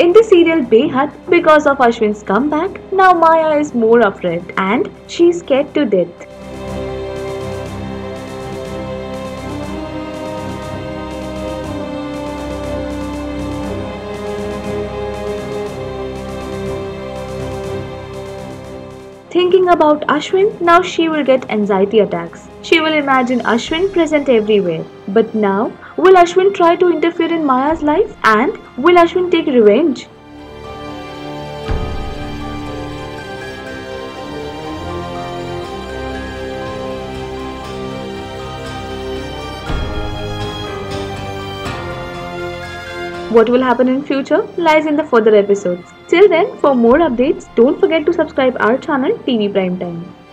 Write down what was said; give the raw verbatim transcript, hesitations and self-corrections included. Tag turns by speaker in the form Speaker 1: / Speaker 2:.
Speaker 1: In the serial Beyhadh, because of Ashwin's comeback, now Maya is more afraid and she's scared to death. Thinking about Ashwin, now she will get anxiety attacks. She will imagine Ashwin present everywhere. But now, will Ashwin try to interfere in Maya's life? And will Ashwin take revenge? What will happen in future lies in the further episodes. Till then, for more updates, don't forget to subscribe our channel T V Prime Time.